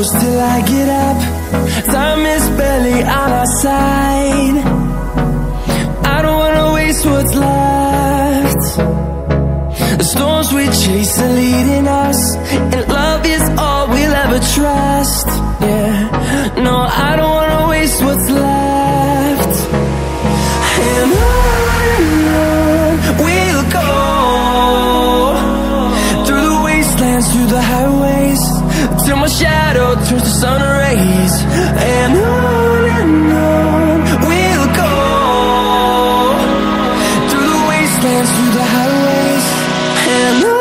close till I get up. Time is barely on our side. I don't wanna waste what's left. The storms we chase are leading us, and love is all we'll ever trust. Yeah, no, I don't wanna waste what's left. And on we'll go, through the wastelands, through the highways, till my shadow turns to sun rays. And on we'll go, through the wastelands, through the highways, and on we'll go.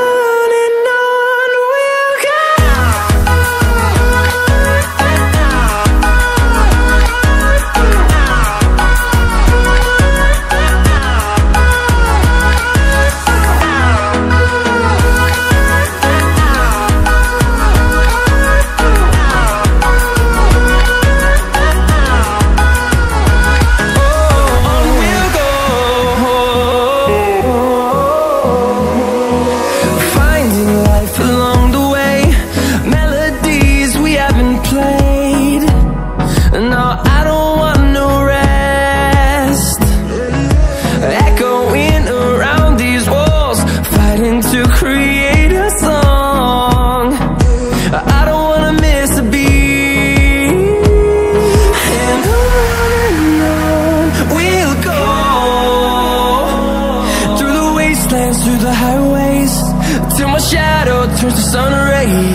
Through the highways, till my shadow turns to sun rays.